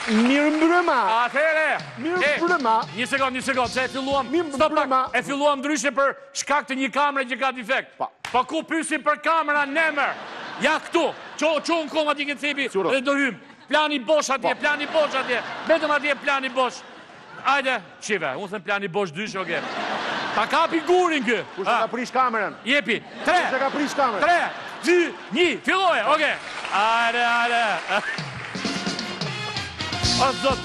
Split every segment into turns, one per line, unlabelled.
Mirë mbrëma.
Atëre.
Mirë mbrëma.
Një sekond, se e filluam.
Mirë
Stop pak.
mbrëma.
E filluam ndryshe për shkak të një kamere që ka defekt. Po ku pyesim për kamera nemer? Ja këtu. Çon koma ti cepi dhe do hym. Plani bosh atje, plani bosh atje. Vetëm atje plani bosh. Hajde, qive, unë them plani bosh dysh, oke. Ta kapi gurin kë.
Kush e ka prish kamerën?
Jepi. 3.
Kush e ka prish kamerën?
3, 2, 1, filloje, oke. Hajde. O, zot.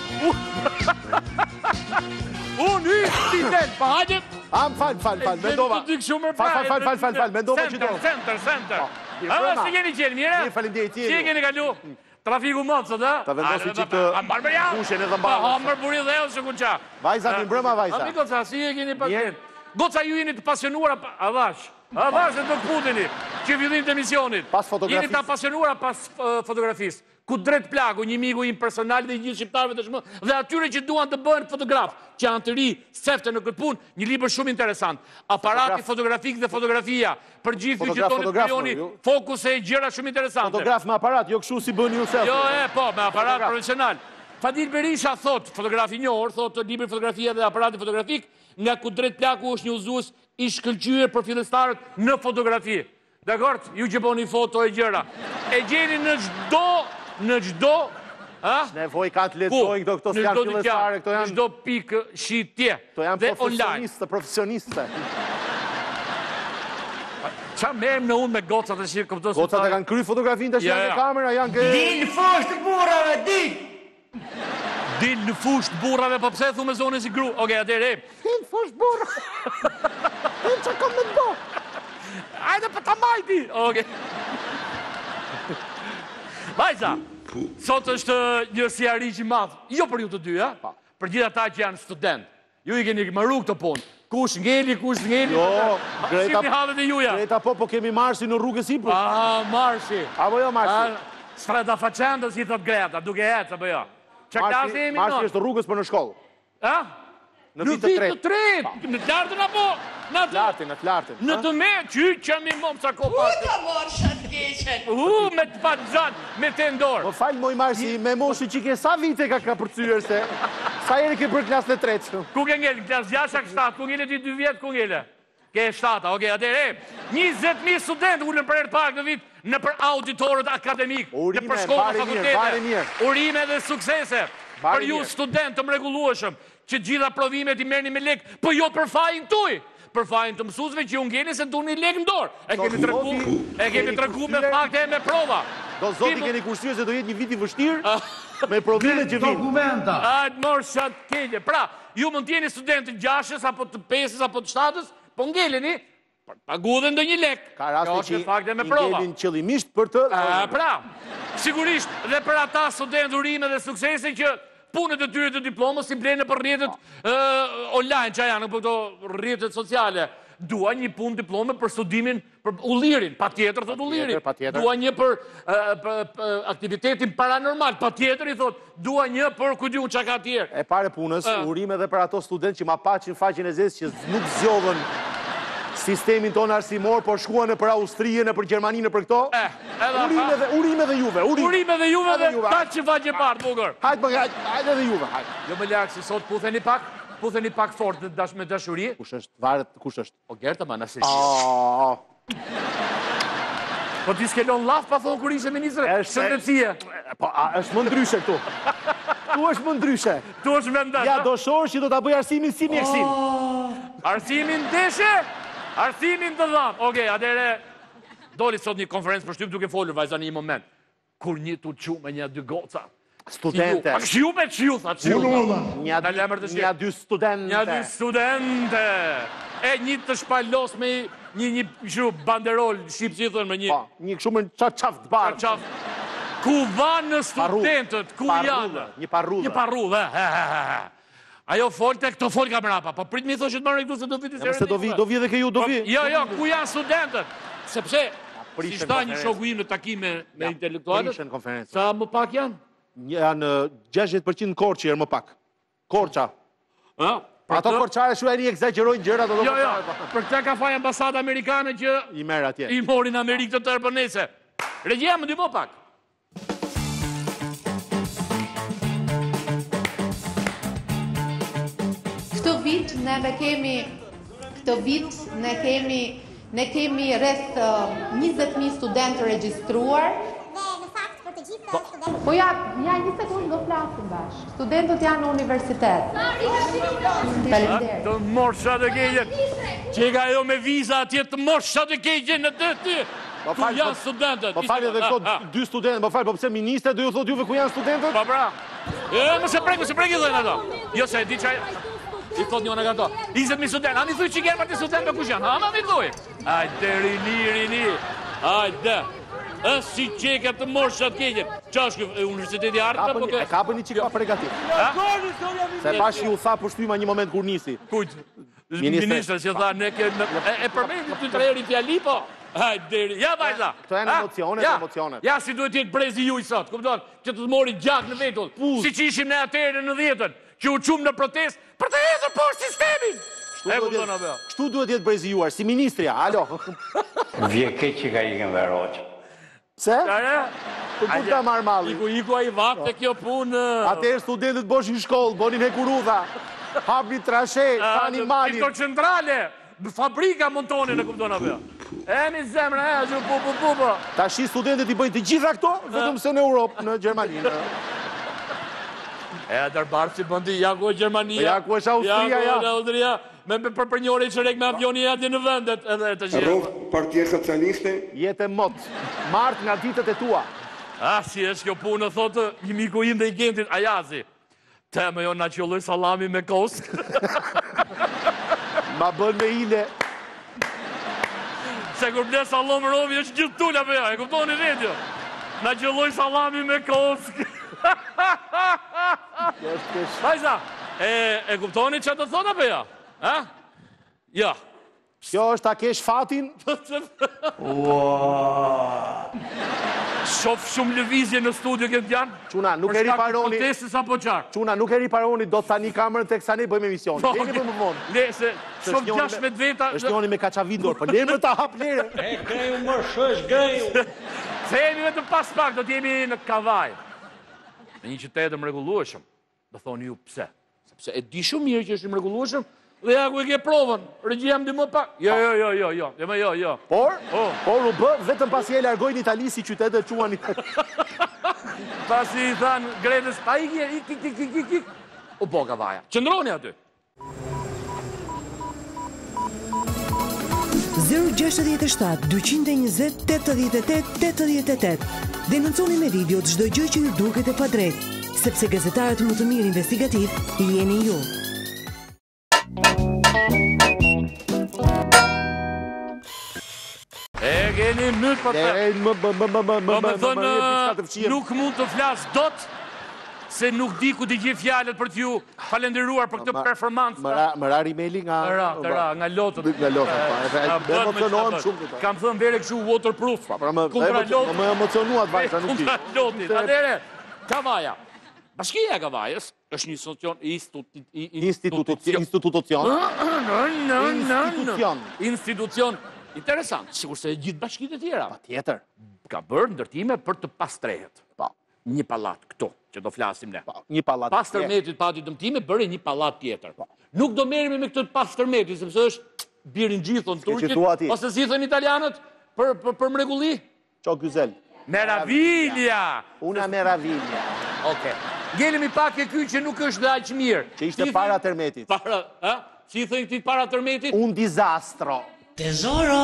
Unë si del, pa hajde.
Fal, mendova. Fal, mendova që do.
Center. Si jeni qenë, mire?
Mirë, faleminderit jeni.
Si jeni kalu? Trafiku mëtë, sot,
Ta vendosi që të kushen edhe mbarë.
Hamër buri dhe e shë kun qa.
Vajza, mi mbrëma, vajza.
Ami goca, si e keni paket? Goca, ju jeni të pasionuara, avash e të putini, që fillim të emisionit.
Pas fotografisë.
Jeni të pasionuara pas fotografisë. Ku drejt plagu, një miku im personal dhe gjithë shqiptarëve të shmë, dhe atyre që duan të bëhen fotograf, që janë të ri, sefte në këtë punë, një libër shumë interesant. Aparati fotografik dhe fotografia, për gjithë që tonë të krijoni fokuse e gjëra shumë interesante.
Fotograf me aparat, jo kështu si bëni ju selfie.
Jo, po, me aparat profesional. Fadil Berisha thot, fotografi njohur, thot libri fotografia dhe aparati fotografik, nga ku drejt plaku është një udhëzues i shkëlqyer për fillestarët në fotografi. Dakor, ju që bëni foto e gjëra. E gjeni në çdo,
nevoj ka të lexojnë këto s'janë fillestare, këto janë
çdo pikë shitje.
Këto janë profesionistë.
Qa merëm në unë me gocat e shirë këpëtës?
Gocat e kanë kry fotografinë të shirë në kamera, janë ke...
Dil në fusht burrave, dil!
Dil në fusht burrave, po pse thu me zonë si gru? Oke, atëre.
Dil në fusht burrave. Dil që kom me të bo.
Ajde për ta majti. Oke. Vajza, sot është një sjarri që madhë, jo për ju të dy, për gjitha ta që janë student. Ju i keni mëru këtë punë. Kush ngeli,
Jo,
Greta
po kemi Marsi në rrugës i për.
Marsi.
Apo jo, Marsi?
Strada facendo, si thot Greta, duke hecë, apo jo?
Marsi është rrugës për në shkollë. Në vitë të tretë.
Në të lartën, apo? Në të
lartën.
Në të me, që mi momë sa ko pasë.
Ka morë shatë keqen.
Me të patë zanë, me të ndorë.
Më falë, moj Marsi, me moshi që ke sa vite ka përcyrë se... Sa jeri ke për klasë në tretë?
Ku ke ngellë? Klasë 6-7, ku ngellë ti 2 vjetë, ku ngellë? Ke 7, oke, atëre. 20.000 studentë ullën për erë pak në vitë në për auditorët akademikë, në për shkollë, fakultete, urime dhe suksese. Për ju studentë të mregullueshëm, që gjitha provimet i merni me lekë, për jo për fajin tuj. Për fajin të mësusve që unë gjeni se du një lekë në dorë. E kemi të rëku me fakte e me prova.
Do zoti keni kursye se do jetë një vit i vështirë me provimet që vinë.
Dokumenta.
Ajtë morë shatë kelje. Pra, ju mund t'jeni studentë 6-ës, apo të 5-ës, apo të 7-ës, po ngelleni, pagudhen do një lekë.
Ka raste që ngelin qëllimisht për të...
Pra, sigurisht dhe për ata studentë urime dhe suksese që punët e tyre të diplomës si blenë për rrjetet online që janë, për këto rrjetet sociale. Dua një punë diplome për studimin, për ullirin, pa tjetër, thot ullirin. Dua një për aktivitetin paranormal, pa tjetër, i thot, dua një për kujdi unë që ka tjerë.
E pare punës, urime dhe për ato student që ma paqin faqin e zesë që nuk zjodhen sistemin tonë arsimor, por shkuan në për Austrije, në për Gjermani, në për këto. Urime dhe juve.
Urime dhe juve dhe ta që faqe partë, bugër.
Hajde dhe juve, hajde.
Jo më lakë, si sot putheni pak fort me dashuri.
Kush është? Varet, kush është?
O Gerta, ma nëse Po ti s'kelon laf, pa thonë kur ishe ministre, shëndetësie.
Po, është më ndryshe këtu. Tu është më ndryshe.
Tu është më ndryshe.
Ja, do shorë që do t'a bëj arsimin si mjekësim.
Arsimin deshe? Arsimin të dhamë. Oke, atëre, doli sot një konferencë për shtyp duke folur, vajza një moment. Kur një tu qu me një 2 goca.
Studente.
A këshju me qju, tha qju.
Një 2 studente.
Një 2 studente. E një të shpalos me një këshu banderol, shqip që i thënë me një...
Një këshu me qaf të barë.
Ku vanë në studentët, ku janë?
Një parrullë.
Një parrullë, Ajo folte, këto fol ka mrapa, po prit mi thoshet marrë këtu se do viti
se do vi dhe ke ju, do vi.
Jo, ku janë studentët? Sepse, si shta një shoku im në takime me intelektualët, sa më pak janë?
Janë 60% korqë erë më pak. Korqa. Ato korqare shu e një egzagerojnë gjëra të do
Jo, për këta ka faj ambasada amerikane që
i merë atje.
I morin Amerikë të tërë për nese. Regjia më dy më pak.
vit ne kemi rreth 20.000 studentë regjistruar. Po ja, një sekundë do flasim bashkë. Studentët janë në universitet. Faleminderit.
Të morsha të keqen. Që ka jo me viza atje të morsha të keqen në të ty. Ku janë studentët?
Po falë edhe këto dy studentë, po falë, po pse ministre do ju thotë juve ku janë studentët?
Po pra. Më se prek i thojnë ato. Jo se e di qaj... I thot njona nga to. 20.000 studentë. A mi thuj që i kjerë për të studentë kush janë? A mi thuj? Ajde, rini. Ajde. Si qeka të morsha të keqen. Qa është kjo universiteti artë?
E kapën një qik pa pregatit. Se bashkë ju tha për shtyma një moment kur nisi.
Kujt? Ministrë që tha ne ke... E përmendit të trejeri fjali po? Hajde, ja vajza.
Këto janë emocionet.
Ja, si duhet jetë brezi ju i sot, kupton? Që të mori gjak në vetull. Si që ishim ne atërë në 10-ën, që u qumë në protest, për të jetër por sistemin.
Kështu duhet jetë brezi juar, si ministria, alo.
Vje keq që ka ikën dhe roqë.
Pse? Për kur ta marrë malli?
Iku a i vakë të kjo punë.
Atëherë studentët boshin shkollë, bonin hekurudha, hapni trashe, tani malin.
Kito centrale, fabrika montonin e kupton apo. Mi zemra, po.
Tashi studentët i bëjnë të gjitha këto, vetëm se në Europë, në Gjermani.
Dërbarë që bëndi, ja ku e Gjermania.
Ja ku është Austria, ja.
Austria, me për njëri që rek me avioni jati në vendet.
Rrovë Partia Socialiste.
Jetë mot, martë nga ditët e tua.
Si është kjo punë, thotë, një miku im dhe i gentit, Ajazi. Te me jo na qëlloj salami me kosk.
Ma bën me ile.
Se kur ble salom rovi është gjithë tulla për ja, e kuptoni radio. Na qëlloj salami me kosk. Vajza, e kuptoni që të thona për ja? Ja.
Kjo është ta kesh fatin?
Shof shumë lëvizje në studio këtë janë.
Quna, nuk e riparoni. Quna, nuk e riparoni, do të tani kamerën të kësani bëjmë emisioni. Leni për më vonë.
Le, se shumë gjash me dveta...
është njoni me kacavindor, për lemër të hap lere.
Gëju më shësh, gëju.
Se jemi vetëm pas pak, do t'jemi në Kavaj. Në një qytet të mrekullueshëm. Do thoni ju pse. Sepse e di shumë mirë që është i mrekullueshëm, dhe ja ku e ke provën, regjia më më pak. Jo.
Por u bë, vetëm pasi e largoj në Itali si qytetet quan i...
Pasi i thanë Gretës, pa ik, u po Kavaja. Qëndroni aty.
067 220 88 88. Denonconi me video të çdo gjë që ju duket e padrejtë, sepse gazetarët më të mirë investigativ jeni ju.
E keni mytë për të. Nuk mund të flasë dot, se nuk di ku t'i gjithë fjallet për t'ju falenderuar për këtë performancë.
Më rari meli nga...
Të ra, nga lotët.
Nga lotët.
Kam thënë vere këshu waterproof. Kundra lotët.
Më emocionuat vajta, nuk di.
Kundra lotët. Adere, Kavaja. Bashkia e Kavajës është një institucion interesant, sikur se gjithë bashkitë e tjera.
Pa tjetër.
Ka bërë ndërtime për të pastrehet. Një pallat këto, që do flasim ne.
Një pallat.
Pas tërmetit pati dëmtime, bëri një pallat tjetër. Nuk do merremi me këtë pas tërmetit, sepse është birin gjithon turqit, ose si thënë italianët, për mrekulli.
Qo gyzel.
Meraviglia!
Una meraviglia.
Oke. Gjelemi pak e ky që nuk është dhe aqë mirë.
Që ishte para tërmetit.
Si thënë këti para tërmetit?
Un disastro.
Tesoro!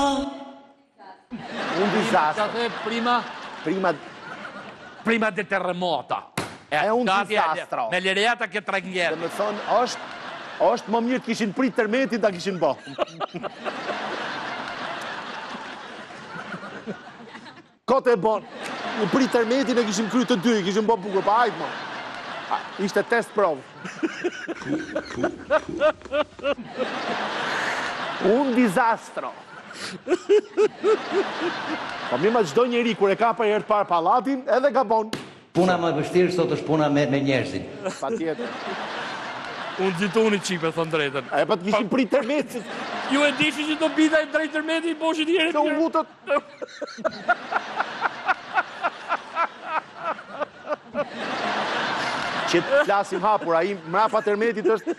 Un disastro.
Ka the prima de terremota.
E un disastro.
Me lirejata ke trengjerë.
Dhe me thonë, është më mirë të kishin prit tërmetin ta kishin bo. Kote e bon, në prit tërmetin e kishin kry të dy, kishin bo bukur, pa hajtë mo. Ishte test provë. Un disastro. Po mi ma qdo njeri, kur e ka për herë të parë palatin, edhe ka bon.
Puna më vështirë sot është puna me njerëzin.
Pa tjetër.
Unë gjithu unë i qipe, thënë drejtën.
E pa të kishin prit tërmetin.
Ju e dishi që do bida i drejt tërmetin, i boshit jere.
Se unë vutët. Që të flasim hapur, a i mrapa tërmetit është...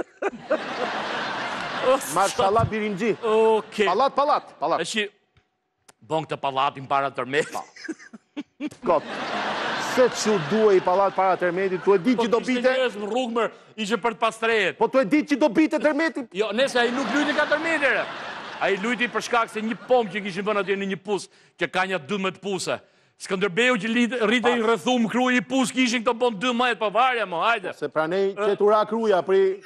Marshallah Birinxhi. Palat.
E që, bon këtë palatin para tërmetit.
Kot, se që duhe i palat para tërmetit, tu e di që do bite...
Po kështë në rrugë mërë, ishe për të pastrejet.
Po tu e di që do bite tërmetit?
Jo, nese, a i nuk lujti ka tërmetit, a i lujti për shkak se një pomë që kishin bën atje në një pusë, që ka një 12 puse. Skënderbeu që rrite i rrëthum kruj i pusë, kishin këto bon 12, po varja mo, hajde.
Se pranej qetura kruja,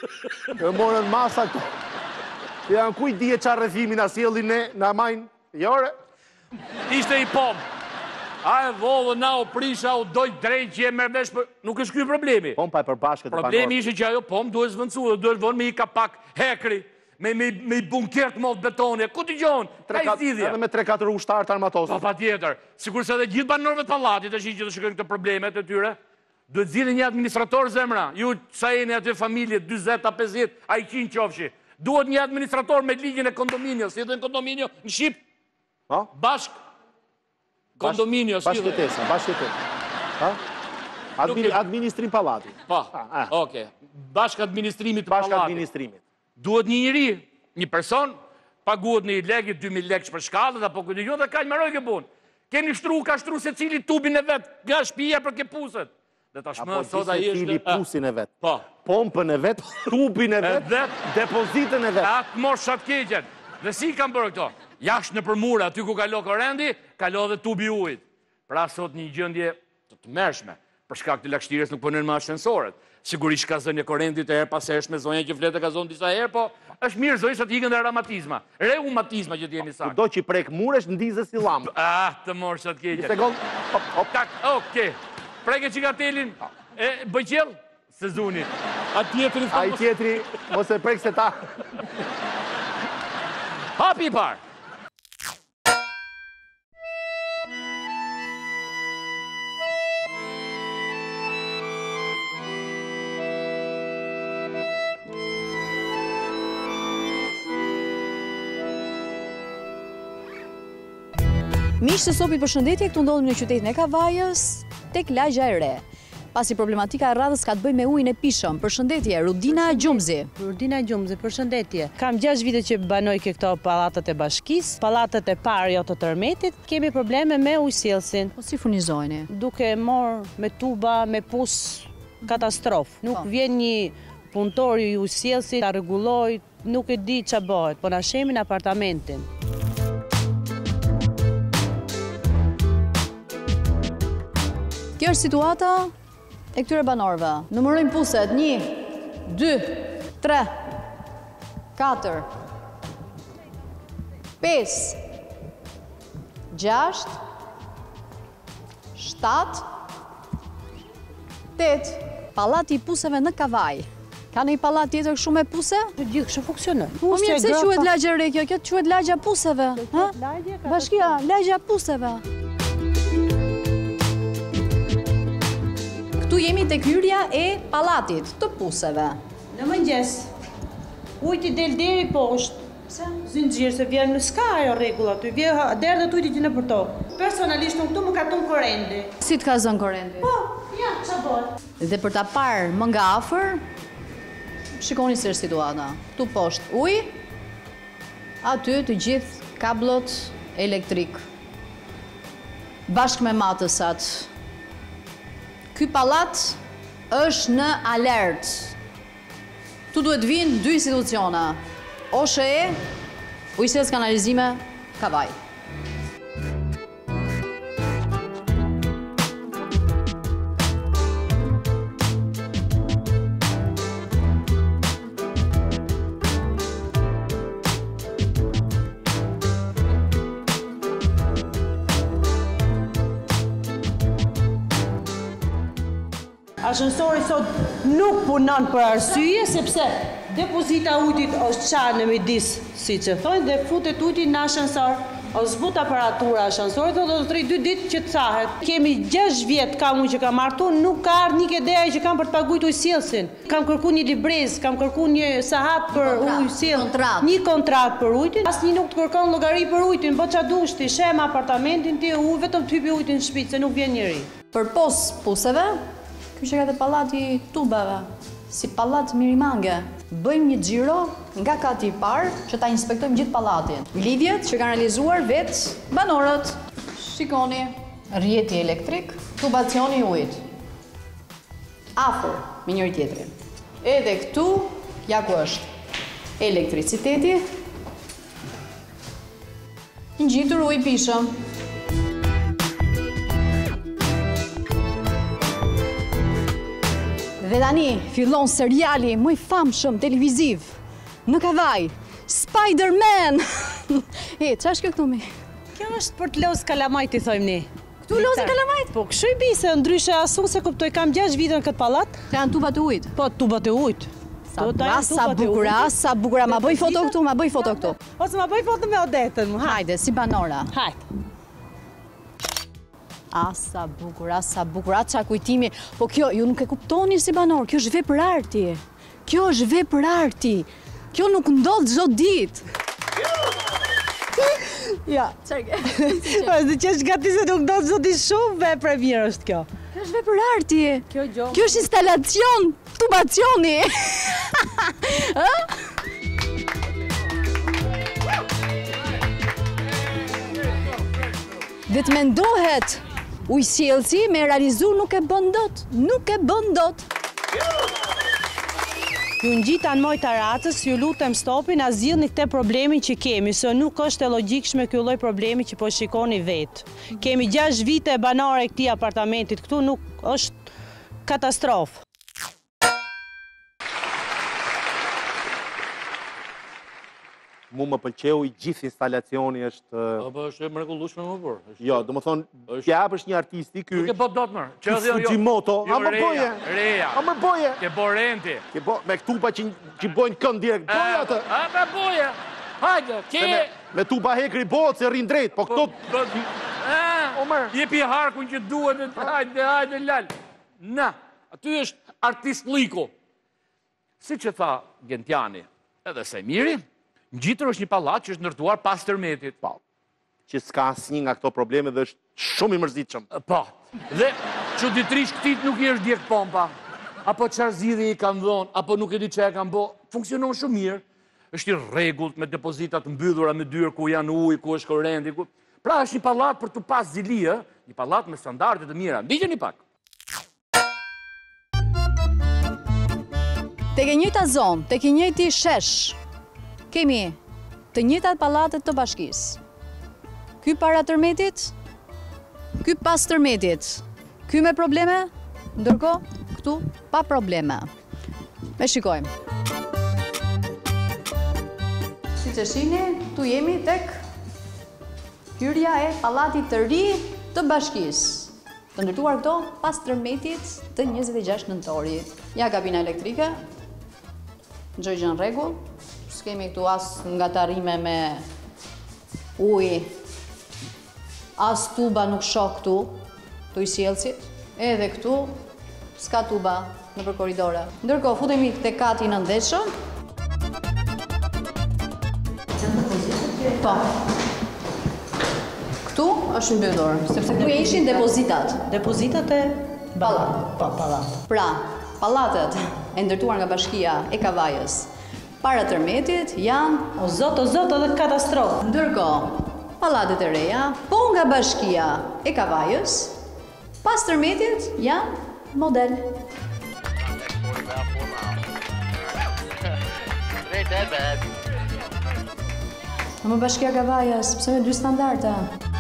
e morën masa këto. Janë kuj dje qa rrëthimin a sjellin ne, na majnë, jore?
Ishte i pomë. A e vodhë na o prisha, o dojtë drejtë që e mërvesh për... Nuk është kjo problemi.
Pomë pa e përbashkët e banorë.
Problemi ishte që ajo pomë duhet zvëndsu, dhe duhet vënë me i kapak hekri, me i bunkert mod betoni, ku t'i gjonë, ka i zidhja.
Edhe me 3-4 ushtarë të armatosë.
Pa tjetër, sikur se dhe gjithë banorëve të palatit është që të shikojnë këtë problemet e tyre, duhet zidhe një administrator zemra, ju sa e një aty familje, 20-50, a i 100 qofshi. Duhet një administrator me ligjën e kondominio, si dhe në kondominio në Shqip, bashk, kondominio, si dhe.
Bashkëtesa. Administrim palatit.
Pa, oke, bashk administrimit palatit. Duhet një njëri, një person, paguhet një legit, 2.000 lekë për shkallët, apo këtë një, dhe ka një maroj ke bunë. Keni ka shtru se cili tubin e vetë, nga shpija për ke puset. Dhe ta shmë, sot a i
cili pusin e vetë,
po,
pompën e vetë, tubin e vetë, depozitën e vetë.
Atë mos shatë keqen. Dhe si kam bërë këto? Jashtë në përmura, aty ku kalo korendi, kalo dhe tubi ujt. Pra sot një gjëndje të mërshme, për shkak të lakështires nuk përnën më ashensoret. Sigurisht ka zënje korendit e herë paseshme, zonja që flete ka zonë disa herë, po është mirë zonjë sa t'ikën dhe reumatizma. Reumatizma që t'jemi sakë.
Do që i prek muresh në dizë si lamë.
Të morë shatë keqen.
Një sekund.
Oke. Preke qikatelin, bëjqel, se zuni. A
i tjetri, mos e prek se ta.
Hapi par.
Miqtë të Sopit, përshëndetje, këtu ndodhemi në qytetin e Kavajës, tek lagja e re. Pasi problematika e radhës ka të bëjë me ujin e pishëm. Përshëndetje, Rudina Gjumzi.
Rudina Gjumzi, përshëndetje. Kam 6 vite që banoj këto pallatet e bashkisë, pallatet e parë jo të tërmetit. Kemi probleme me ujësjellsin.
Po si furnizojni?
Duke marr me tuba, me pus, katastrofë. Nuk vjen një punëtor i ujësjellsit ta rregulloj, nuk e di ç'a bëhet, po na shemin apartamentin.
Kjo është situata e këtyre banorëve. Numërojmë puset, 1, 2, 3, 4, 5, 6, 7, 8. Pallati i puseve në Kavaj. Ka në i pallat tjetër shumë e puse?
Gjithë kështë funksionon.
Po mirë, se quhet lagja re kjo? Kjo quhet lagja puseve. Bashkia, lagja puseve. Këtu jemi tek hyrja e pallatit të puseve.
Në mëngjes, ujti del deri poshtë. Pse? Zinxhir, se vjen në ska ajo rregull aty, vjen derdhë të ujtit në për tokë. Personalisht unë këtu më ka tunë korrendi.
Si të ka zënë korrendi?
Po, ja, ç'a bëhet?
Dhe për ta parë më nga afër, shikoni se është situata. Tu poshtë ujë, aty të gjithë kablot elektrik. Bashkë me matësat. Ky pallat është në alert. Tu duhet vinë 2 instituciona. OSHE, Ujësjellës Kanalizime, Kavaj.
Ashensori sot nuk punon për arsye, sepse depozita ujtit është qanë në midis, si që thonë, dhe futet ujtit në ashensor, o zbut aparatura ashensorit, dhe do të 2 ditë që të thahet. Kemi 6 vjetë kam ujë që kam martu, nuk ka ardhë një kedeja që kam për të pagujt ujësjellsin. Kam kërku një librez, kam kërku një sahat për ujësjell, një kontrat për ujtin. As një nuk të kërkon llogari për ujtin, po qa dush ti, shem apartamentin ti, vetëm të hypi ujtin në shtëpi, se nuk vjen njëri.
Për pos puseve, Ky që ka te pallati Tubave, si pallat Mirimange. Bëjmë një xhiro nga kati I parë që ta inspektojmë gjithë pallatin. Lidhjet që kanë realizuar vetë banorët. Shikoni, rrjeti elektrik, tubacioni I ujit. Afër me njëri tjetrin. Edhe këtu, ja ku është elektriciteti, ngjitur ujë pishëm. Dhe tani fillon seriali më I famshëm televiziv në Kavaj, Spider-Man. Ç'është kjo këtu mi?
Kjo është për të lozë kalamajt, I thojmë ne.
Këtu lozë kalamajt?
Po, kështu I bise, ndryshe asun se kuptoj, kam 6 vite në këtë pallat.
Të janë tubat e ujit?
Po, tubat e ujit.
Sa bukura, ma bëj foto këtu,
Ose ma bëj foto me Odetën.
Hajde, si banora.
Hajde.
Sa bukur, qa kujtimi. Po kjo, ju nuk e kuptoni si banor, kjo është vepër arti. Kjo nuk ndodh çdo ditë. Ja.
Dhe që është gati se nuk ndodh çdo ditë shumë vepër e mirë është kjo.
Kjo është vepër arti.
Kjo
është instalacion, tubacioni. Dhe të mendohet, ujësjellësi me realizu nuk e bën dot.
Ju ngjitan moj taracës, ju lutem stopin, a zgjidhni këtë problemin që kemi, se nuk është e logjikshme ky lloj problemi që po shikoni vetë. Kemi 6 vite banore këtij apartamentit këtu, nuk është katastrofë.
Mu më pëlqeu I gjithë instalacioni është...
Po është mrekullueshme më për.
Jo, do më thonë, t'ja hapësh një artisti ky...
Nuk e po dot mërë.
Ky Fujimoto, a më boje. A më boje.
Ke bo renti.
Me tuba që bojnë kënd direkt. Boje atë.
A me boje. Hajde, ke...
Me tuba hekri bojët se rrin drejt, po këto...
Jepi harkun që duhet, hajde lal. Na, aty është artist liku. Si që tha Gentiani, edhe se miri, ngjitër është një pallat që është ndërtuar pas tërmetit.
Po, që s'ka asnjë nga këto probleme dhe është shumë I mërzitshëm.
Po, dhe çuditërisht këtit nuk I është djeg pompa, apo çfarë zgjidhje I kanë dhënë, apo nuk e di çfarë kanë bë, funksionon shumë mirë. Është I rregullt me depozitat mbyllura me dyrë ku janë ujë, ku është korrenti, ku... Pra është një pallat për të pas zili, një pallat me standarde të mira. Ndiqeni pak.
Tek e njëjta zonë, tek I njëjti shesh, kemi të njëjtat pallatet të bashkisë. Ky para tërmetit, ky pas tërmetit. Ky me probleme, ndërkohë këtu pa probleme. Me shikojmë. Siç e shihni, tu jemi tek hyrja e pallatit të ri të bashkisë. Të ndërtuar këto pas tërmetit të 26 nëntorit. Ja kabina elektrike, çdo gjë në rregull. S'kemi këtu as ngatarime me ujë, as tuba nuk shoh këtu, të ujësjellësit, edhe këtu s'ka tuba nëpër korridore. Ndërkohë futemi te kati I nënteshëm. Po. Këtu është mbyllur, sepse këtu ishin depozitat.
Depozitat e
pallat.
Po, pallat.
Pra, pallatet e ndërtuar nga Bashkia e Kavajës para tërmetit janë
o zot, edhe katastrofë.
Ndërkohë, pallatet e reja, po nga Bashkia e Kavajës, pas tërmetit janë model. Në Bashkia e Kavajës, pse me 2 standarde?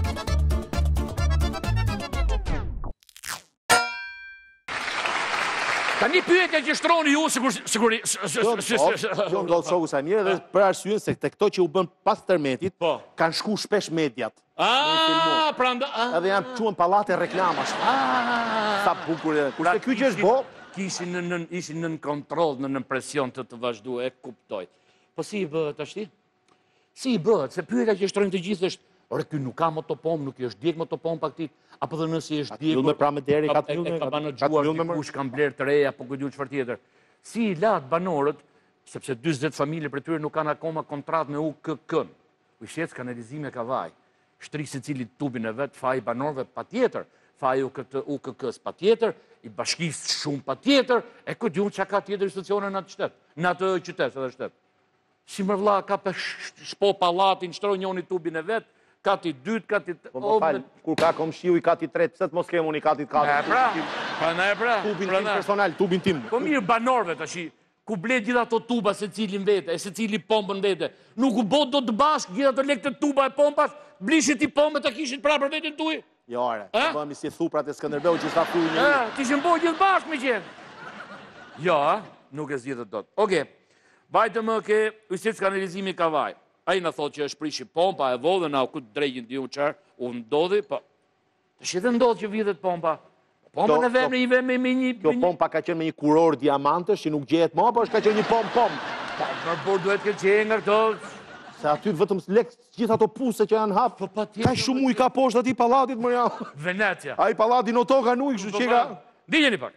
Ta një pyetje që shtroni ju, sigurisht...
Jo, ndodhë shoku sa mirë, dhe për arsyen se të këto që u bën pas tërmetit, kanë shku shpesh mediat. Edhe janë quhen pallate reklamash. Sa bukur e... Kurse ky që është bo...
Ishin nën kontroll, nën presion të vazhduar, e kuptoj. Po si I bëhet ashti? Si I bëhet? Se pyetja që shtrojnë të gjithë është, ore, ky nuk ka motopomp, nuk I është djeg motopompa këtij, apo dhe nëse është djegur...
me pra me deri, ka të
e ka banëgjuar, dikush kanë bler të reja, apo këtë çfarë tjetër. Si I latë banorët, sepse 40 familje për tyre nuk kanë akoma kontratë me UKK-n. Ujësjellës kanalizimi e Kavaj, shtrisë secili tubin e vet, faji banorëve patjetër, faji UKK-s patjetër, i bashkisë shumë pa tjetër, e këtë ju që ka tjetër institucione në atë qytet, në atë qytet, edhe shtet. Si më vlla, ka për shpo palatin, shtroj njoni tubin e vetë, kati dytë, kati...
Po më falë, kur ka komshiu i kati tretë, pëse të mos kemu një kati të kati? Tubin tim personal, tubin tim.
Po mirë, banorve të shi, ku ble gjitha ato tuba se cilin vete, e se cili pompën vete, nuk u bot do të bashkë gjitha të lekte tuba e pompas, blishit i pompë të kishit pra për vetën tuj.
Jo, are, të bëmi si thuprat e Skënderbeu që sa thuj një...
Ti shën boj gjithë bashkë me qenë. Jo, nuk e zgjidhet dot. Oke, vajtë më ke ujësit kanalizimi Kavaj. A i në thot që është prishi pompa e vodhe, na u këtë drejgjën t'i unë qërë, u ndodhi, po... Të shete ndodhë që vidhet pompa. Pompa në vem në i vem me një...
Kjo pompa ka qenë me një kuror diamantës që nuk gjehet më, po është ka qenë një pom.
Por duhet ke qenë nga këto...
Se aty vetëm lek gjitha ato puse që janë hapë, ka shumë ujë ka poshtë ati palatit, mërja.
Venecia.
A i palati në to ka në ujë, kështu që ka...
Dijeni pak.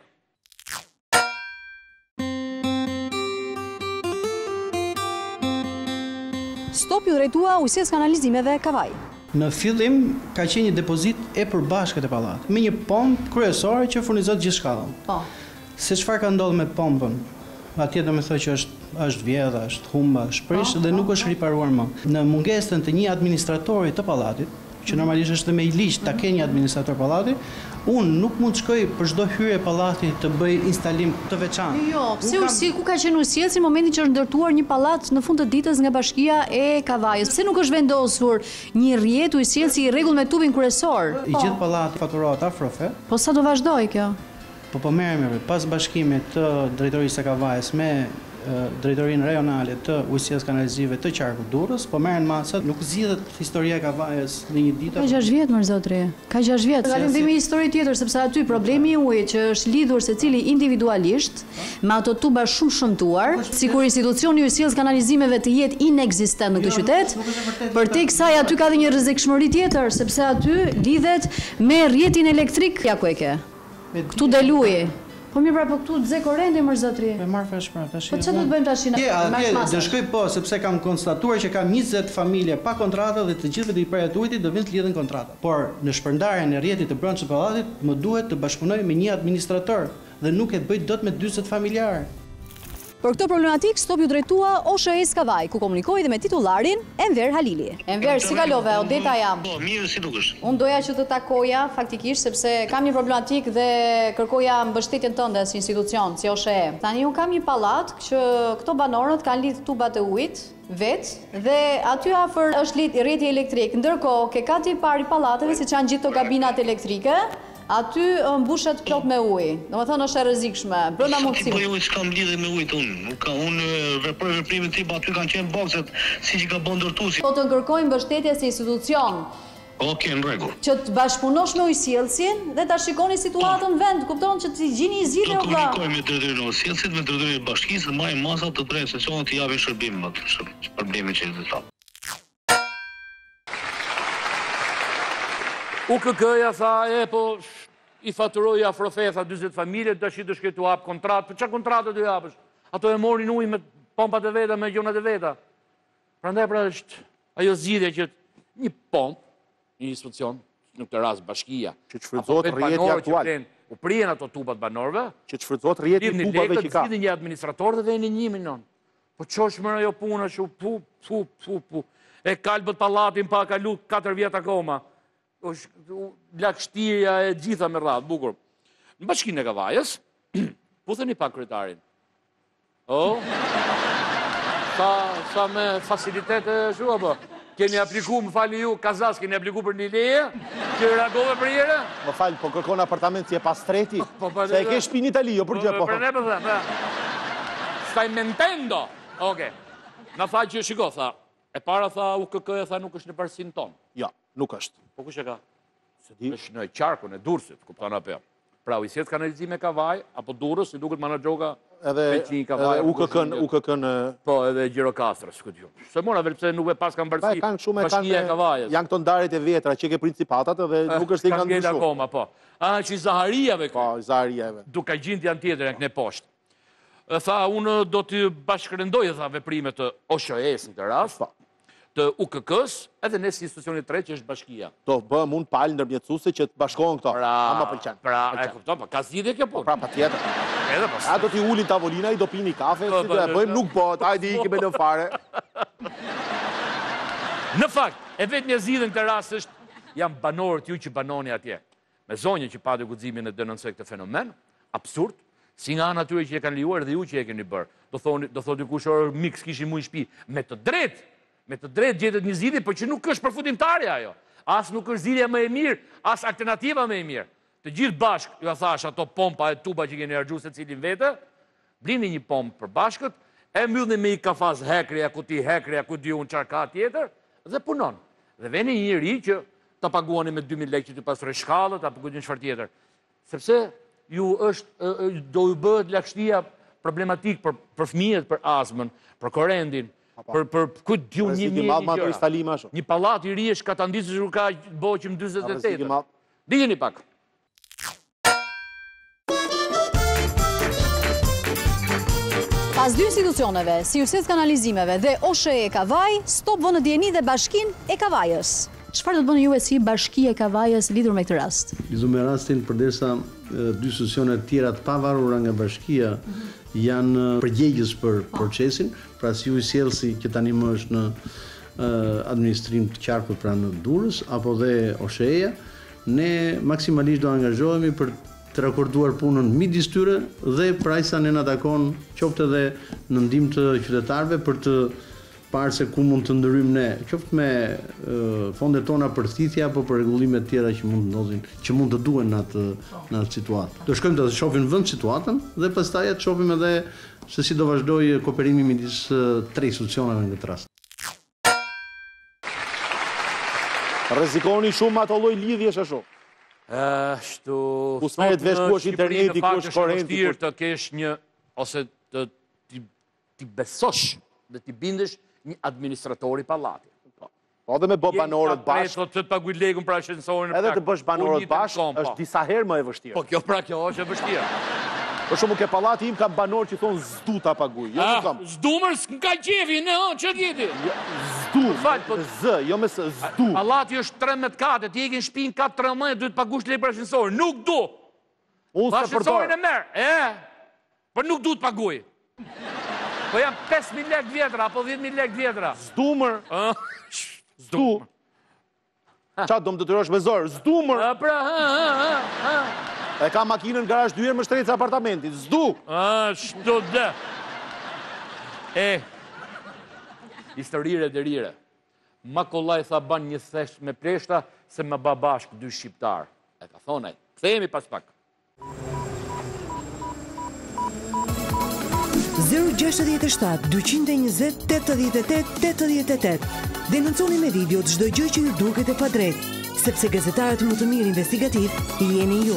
Stopi u drejtua ujësisë kanalizimeve Kavaj.
Në fillim ka qenë një depozit e përbashkët e pallatit, me një pompë kryesore që furnizon gjithë shkallën.
Po.
Se çfarë ka ndodhur me pompën? Atje do me thoj që është vjedha, është humba, shprish dhe nuk është riparuar më. Në mungesën të një administratori të pallatit, që normalisht është dhe me i ligj ta kenë një administrator pallati, unë nuk mund të shkoj për çdo hyrje pallati të bëj instalim të veçantë.
Jo, pse ku ka qenë ujësielsi në momentin që është ndërtuar një pallat në fund të ditës nga Bashkia e Kavajës? Pse nuk është vendosur një rrjet ujësielsi i rregull me tubin kryesor?
I gjithë pallati faturohet afrofe.
Po sa do vazhdoj kjo?
Po merrem pas bashkimit të drejtorisë së Kavajës me drejtorinë rajonale të ujësisë kanalizimeve të qarkut Durrës, po merren masat, nuk zgjidhet historia e Kavajës në një ditë.
Ka 6 vjet më zotri. Ka 6 vjet. Kalim dhe një histori tjetër sepse aty problemi i ujit që është lidhur secili individualisht me ato tuba shumë shëmtuar, sikur institucioni i ujësisë kanalizimeve të jetë inekzistent në këtë qytet. Përtek kësaj aty ka dhe një rrezikshmëri tjetër sepse aty lidhet me rrjetin elektrik. Ja ku e ke? Këtu deluje. Po mirë pra, po këtu të zeko rende më zotri.
Me marrë fresh pra, tash.
Po çfarë do të bëjmë tash?
Do shkoj po, sepse kam konstatuar që kam 20 familje pa kontratë dhe të gjithëve të i përjet ujtit do vinë të lidhen kontrata. Por në shpërndarjen e rrjetit të brendshëm të pallatit më duhet të bashkëpunoj me një administrator dhe nuk e bëj dot me 40 familjarë.
Për këtë problematik, stopi u drejtua OSHE-s Kavaj, ku komunikoi dhe me titullarin Enver Halili. Enver, si kalove, Odeta jam.
Po, mirë, si dukesh.
Unë doja që të takoja, faktikisht, sepse kam një problematik dhe kërkoja mbështetjen tënde si institucion, si OSHE. Tani unë kam një pallat që këto banorët kanë lidh tubat e ujit vetë dhe aty afër është lidh rrjeti elektrik. Ndërkohë, ke kati i parë i pallateve, siç janë gjithë gabinat elektrike, aty mbushet plot me ujë. Domethënë është e rrezikshme. Brenda mundësive.
Po jo, s'kam lidhje me ujin unë. Unë veproj veprimin tim, aty kanë qenë bokset, siç i ka bën ndërtuesi.
Po të kërkojmë mbështetje si institucion.
Okej, në rregull.
Që të bashkëpunosh me ujësielsin dhe ta shikoni situatën vend, kupton që të gjini zgjidhje o vlla.
Komunikojmë me drejtorin e ujësielsit, me drejtorin e bashkisë, dhe marrim masa të drejtë sesionet të japin shërbim më të problemi që të thotë.
UKK-ja tha, po i faturoi afrofe, tha 40 familje, tash do shkoj t'u hap kontratë. Po ç'a kontratë do japësh? Ato e morin ujë me pompat e veta, me gjonat e veta. Prandaj pra është ajo zgjidhje që një pompë, një institucion, në këtë rast bashkia,
që të shfrytëzohet rrjeti aktual.
U prien ato tubat banorëve,
që të shfrytëzohet rrjeti i tubave që ka.
Zgjidhin një administrator dhe vjen 1 milion. Po çosh më ajo puna shu pu. E kalbët pallatin pa kalu 4 vjet akoma. Lagështirja e gjitha me radhë, bukur. Në bashkinë e Kavajës, putheni pak kryetarin. Sa me facilitete shu, apo? Keni apliku, më fali ju, Kazas, keni apliku për një leje? Që reagove për jere?
Më fali, po kërkon apartament si e pas treti? Se e ke shpi në Itali, jo për gjë, po.
Për ne për dhe, staj mentendo. Oke, në tha që shiko, tha, e para tha UKK-ja, tha nuk është në përsin tonë.
Ja, nuk është.
Po kush e ka? është në qarkun e Durrësit, kupton apo jo? Pra ujësies kanalizime Kavaj, apo Durrës, si duket Managjoga,
edhe UKK-n...
Po, edhe Gjirokastrës, këtë ju. Se mora vel pse nuk e pas kanë bërësi bashkia e Kavajës.
Janë këto ndarjet e vjetra, që ke principatat edhe nuk është i kanë ndryshuar.
Kanë akoma, po. Që i Zaharijave
Po, i Zaharijave.
Duka gjindë janë tjetër e këne poshtë. Tha, unë do të bashkërendoj, tha, veprimet të OSHE-s në të rast, të UKK-s, edhe ne si institucionit tre që është bashkia.
Do bëm unë palë ndërmjetësuese që të bashkohen këto. Ama pëlqen.
E kupton, po ka zgjidhje kjo punë.
Pra patjetër.
Edhe po.
A do t'i ulin tavolina, i do pini kafe, si do e bëjmë, nuk bëhet, hajde ikime në fare.
Në fakt, e vetë një zgjidhjen këtë rast është, jam banorët ju që banoni atje. Me zonjën që pati guximin e denoncoi këtë fenomen, absurd, si nga anë atyre që e kanë lijuar dhe ju që e keni bërë. Do thotë dikush orë mik s'kishin mu i shtëpi. Me të drejtë gjetet një zgjidhje, por që nuk është përfundimtare ajo. As nuk është zgjidhja më e mirë, as alternativa më e mirë. Të gjithë bashkë, ju a thash ato pompa e tuba që keni harxhuar secilin vete, blini një pompë për bashkët, e mbyllni me i kafaz hekreja, ku di unë çfarë ka tjetër, dhe punon. Dhe veni një njeri që ta paguani me 2000 lekë që të pastroj shkallët, ta paguani çfarë tjetër. Sepse ju do ju bëhet lagështia problematik për fëmijët, për astmën, për korrendin, për ku diu një gjëra. Një pallat i ri është katandisë që ka boqëm 48. Dijeni pak.
Pas dy institucioneve, si Yses Kanalizimeve dhe OSHE e Kavaj, stop vënë dieni dhe Bashkinë e Kavajës. Çfarë do të bëni ju si Bashkia e Kavajës lidhur me këtë rast?
Lidhur me rastin përderisa dy institucione të tjera të pavarura nga Bashkia janë përgjegjës për procesin, pra si ju i sjellsi që tani më është në administrim të qarkut pra në Durrës apo dhe OSHE-ja, ne maksimalisht do angazhohemi për të rakorduar punën midis tyre dhe pra sa ne na takon qoftë edhe në ndihmë të qytetarëve për të parë se ku mund të ndërrymë ne, qoftë me fondet tona për thithje apo për rregullime të tjera që mund të ndodhin, që mund të duhen në atë situatë. Do shkojmë të shohim vend situatën dhe pastaj të shohim edhe se si do vazhdojë kooperimi midis tre institucioneve në këtë rast.
Rrezikoni shumë ato lloj lidhjesh ashtu.
Ashtu...
Ku s'merret vesh ku është interneti, ku është korrenti.
Është të kesh një, ose ti besosh dhe ti bindesh një administratori pallati.
Po dhe me bë banorët bashkë.
Të paguaj lekun për ashensorin.
Edhe të bësh banorët bashkë është disa herë më e vështirë.
Po kjo është e vështirë.
Për shumë ke pallati im kam banorë që thonë zdu ta paguaj. Jo nuk kam.
Zdumër s'ka qefi, ne ç'e gjeti.
Zdu, z, jo me zdu.
Pallati është 13 kate, ti ekin shtëpinë ka 13, duhet paguash lekë për ashensorin. Nuk du.
Unë s'e përdor.
Ashensorin e merr. Po nuk du të paguaj. Po jam 5.000 lekë vjetra apo 10.000 lekë vjetra.
Zdumër. Zdu. Qa do më të tyrosh me zorë? Zdumër. E ka makinën në garazh dyerë më shtrecë apartamentit. Zdu.
Shtu dhe. Historire dhe rire. Ma kollaj tha ban një thesht me pleshta se me babashk dy shqiptar. E ka thonaj. Kthehemi pas pak.
067 220 88 88. Denonconi me video çdo gjë që ju duket e padrejtë, sepse gazetarët më të mirë investigativ jeni ju.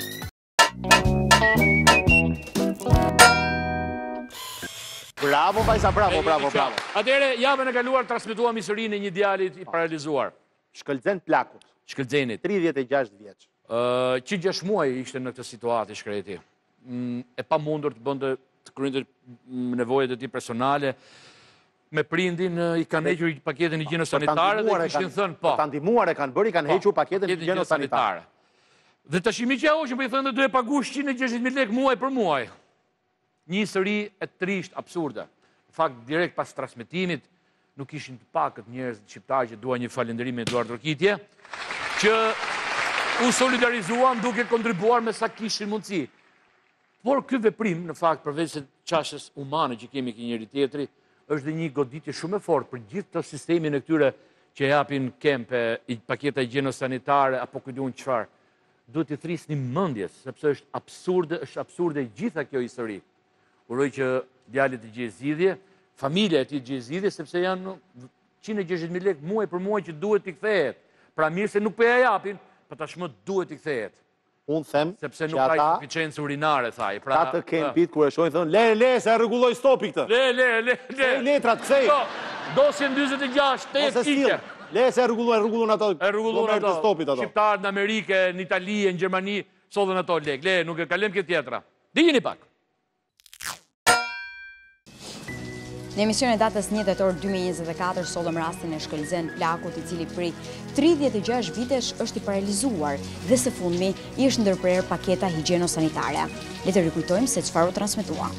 Bravo, vajza, bravo.
Atëherë, javën e kaluar transmetuam historinë e një djalit i paralizuar.
Shkëlxen plakut.
Shkëlxenit.
36 vjeç.
Që 6 muaj ishte në këtë situatë i shkreti. E pa mundur të bënde të kryente nevojat e tij personale. Me prindin i kanë hequr paketën higjienës sanitare dhe kishin thënë po.
Ta ndihmuar e kanë bërë, i kanë hequr paketën higjienës sanitare.
Dhe tash mi që hoqën po i thënë do e paguash 160.000 lekë muaj për muaj. Një histori e trisht, absurde. Në fakt, direkt pas transmetimit, nuk ishin të pakët njerëz shqiptarë që duan një falënderim me Eduard Rokitje, që u solidarizuan duke kontribuar me sa kishin mundësi. Por ky veprim, në fakt, përveç se çështjes humane që kemi këtu njëri tjetri, është dhe një goditje shumë e fortë për gjithë të sistemin e këtyre që japin kempe, paketa higjienës sanitare apo ku diun çfarë. Duhet të thrisni mendjes, sepse është absurde gjitha kjo histori. Uroj që djalit të gjejë zgjidhje, familja e tij të gjejë zgjidhje, sepse janë 160.000 lekë muaj për muaj që duhet t'i kthehet. Pra mirë se nuk po ja japin, por tashmë duhet t'i kthehet.
Unë them
sepse nuk ka suficiencë urinare thaj.
Pra ata kempit kur e shohin thonë le se e rregulloj stopi këtë.
Le.
Letrat kthej.
Dosjen 46 8
Le se rregullon ato.
Rregullon ato stopit ato. Shqiptarët në Amerikë, në Itali, në Gjermani sollën ato lekë. Le, nuk e kalojmë këtë tjetra. Dijeni pak.
Në emision e datës 1 tetor 2024, sollëm rastin e Shkëlzen Plakut, i cili prej 36 vitesh është i paralizuar dhe së fundmi i është ndërprer paketa higjieno-sanitare. Le të rikujtojmë se çfarë u transmetua.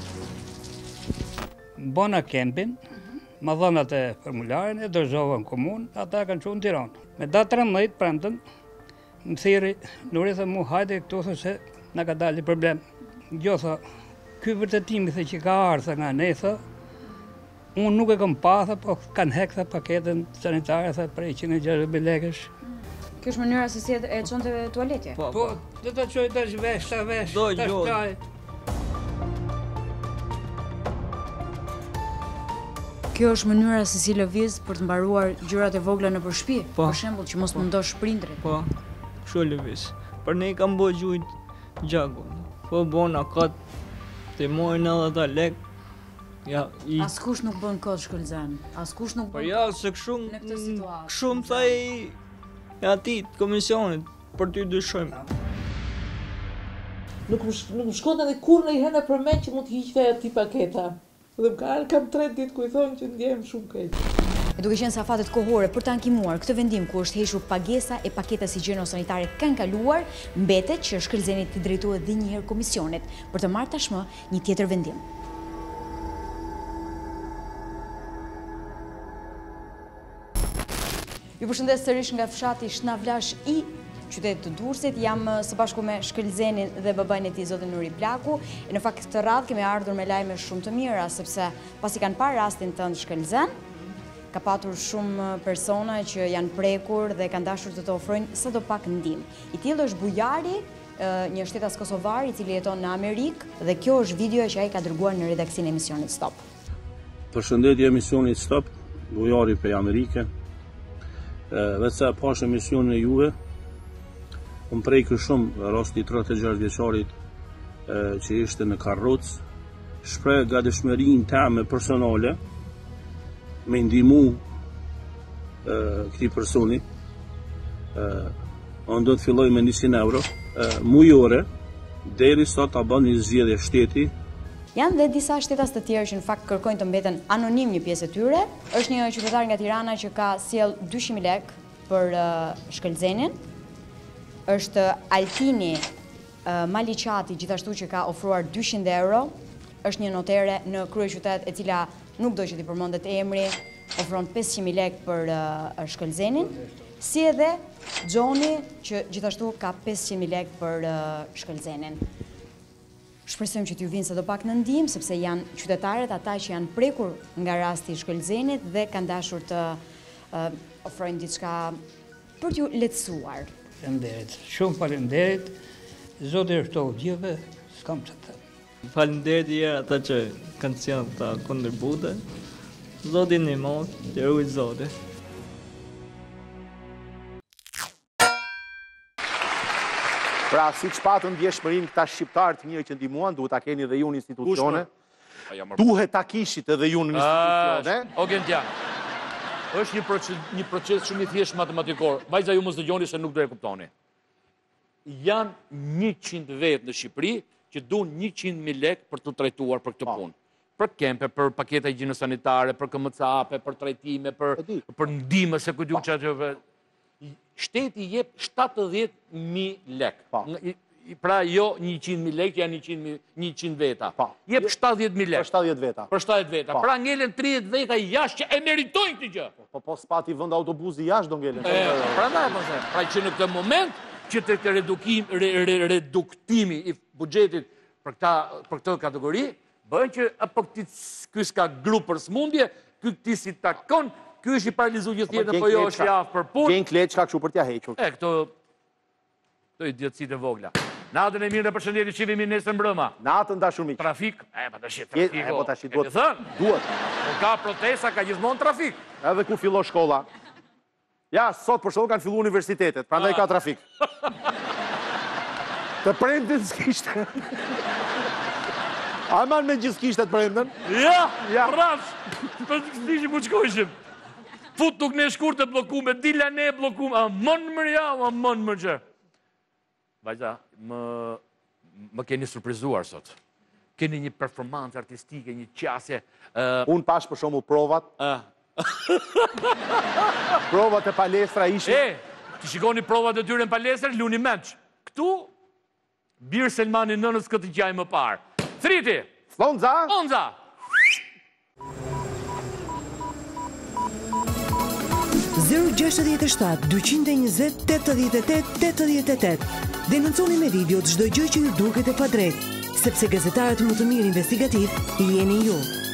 Bona kempin, ma dhënë atë formularin, e dërzova në komunë, ata kanë qenë në Tiranë. Me datë 13 premten, më thiri, Nuri thë mu hajde këtu thë se na ka dalë problem. Jo thë, ky vërtetimi thë që ka ardhur nga ne thë, unë nuk e kam pa, po kanë hekë paketën sanitare prej 160.000 lekësh.
Kjo është mënyra se si e çonte tualetje?
Po, do ta çoj tash vesh, tash çaj.
Kjo është mënyra se si lëviz për të mbaruar gjërat e vogla në shtëpi,
për
shembull që mos mundosh prindrit.
Po, kështu lëviz. Për ne kam bërë gjujt gjagun. Po bona kat të mojnë edhe ata lek. Ja,
askush nuk bën kod Shkëlzen. Askush nuk bën.
Po ja, se kështu më thaj e atit komisionit për ty dyshojmë.
Nuk më shkon edhe kur në i herë për me që mund të hiqte ati paketa. Dhe kam 3 ditë ku i thonë që ndjehem shumë keq.
E duke qenë se afatet kohore për të ankimuar këtë vendim ku është hequr pagesa e paketës higjieno-sanitare kanë kaluar, mbetet që Shkëlzeni të drejtohet edhe një herë komisionit për të marrë tashmë një tjetër vendim. Ju përshëndes sërish nga fshati Shnavlash i qytetit të Durrësit. Jam së bashku me Shkëlzenin dhe babain e tij zotin Nuri Plaku. E në fakt këtë radhë kemi ardhur me lajme shumë të mira, sepse pasi kanë parë rastin tënd Shkëlzen, ka patur shumë persona që janë prekur dhe kanë dashur të ofrojnë sadopak ndihmë. I tillë është Bujari, një shtetas kosovar i cili jeton në Amerikë, dhe kjo është videoja që ai ka dërguar në redaksinë e emisionit Stop.
Përshëndetje emisionit Stop, Bujari prej Amerike. Vetë sa pash emisionin e juve, unë prejkë shumë rasti 36 vjeqarit që ishte në karroc, shprej nga dëshmërinë teme personale me ndihmu këtij personi. Unë do të filloj me 100 euro mujore deri sa ta bën një zgjedhje shteti.
Janë dhe disa shtetas të tjerë që në fakt kërkojnë të mbeten anonim një pjesë e tyre. Është një qytetar nga Tirana që ka sjell 200.000 lekë për Shkëlzenin. Është Altini Maliqati gjithashtu që ka ofruar 200 euro. Është një notere në kryeqytet e cila nuk do që t'i përmendet emri, ofron 500.000 lekë për Shkëlzenin. Si edhe Gjoni që gjithashtu ka 500.000 lekë për Shkëlzenin. Shpresojmë që t'ju vinë sadopak në ndihmë, sepse janë qytetarët ata që janë prekur nga rasti i Shkëlzenit dhe kanë dashur të ofrojnë diçka për t'ju lehtësuar.
Faleminderit, shumë faleminderit. Zoti shtohet gjithëve, s'kam çfarë të them.
Faleminderit ata që kanë sjellë ta kontribute. Zoti ndihmon, të ruaj Zoti.
Pra, si që patën djeshmërin këta shqiptarë të mirë që ndihmuan, duhet ta keni dhe ju në institucione. Duhet ta kishit edhe ju në institucione.
O Gentian, është një proces shumë i thjesht matematikor. Vajza ju mos dëgjoni se nuk do e kuptoni. Janë 100 vetë në Shqipëri që duan 100.000 lekë për të trajtuar për këtë punë. Për kempe, për paketa higjieno-sanitare, për KMCA-pe, për trajtime, për ndihmë, se ku diu çfarë. Shteti jep 70.000 lekë. Pra jo 100.000 lekë, janë 100 veta. Jep 70.000 lekë.
Për 70 veta.
Për 70 veta. Pra ngelen 30 veta jashtë që e meritojnë këtë gjë.
Po s'pati vend autobusi jashtë do ngelen.
Pra që në këtë moment që të reduktimi i buxhetit për këtë kategori, bën që apo ky s'ka grup për smundje, ky si takon. Ky është i paralizuar gjithë jetën, po jo është javë për punë.
Gen kleç ka kështu për t'ia hequr.
Këto idiotësitë e vogla. Natën e mirë dhe përshëndetje që vimi nesër mbrëma.
Natën dashur miq.
Trafik, pa tash trafik.
Po tash duhet.
Po ka protesta, ka gjithmonë trafik.
Edhe ku fillon shkolla. Ja, sot për shkak kanë filluar universitetet, prandaj ka trafik. Të premten s'kishte. A man me gjithë kishtet premten?
Ja, rrash. Për të kështishim u qkojshim. Fut tuk ne shkurë të blokume, dila ne blokume, a mënë mërë ja, a mënë mërë që. Vajza, më keni surprizuar sot. keni një performancë artistike, një qasje...
Unë pash për shumë provat. Provat e palestra ishin...
Ti shikoni provat e tyre në palestër, luni menç. Këtu, birë Selmani nënës këtë gjaj më parë. Thriti!
Slonza!
Slonza!
Denonconi me video çdo gjë që ju duket e padrejtë, sepse gazetarët më të mirë investigativ jeni ju.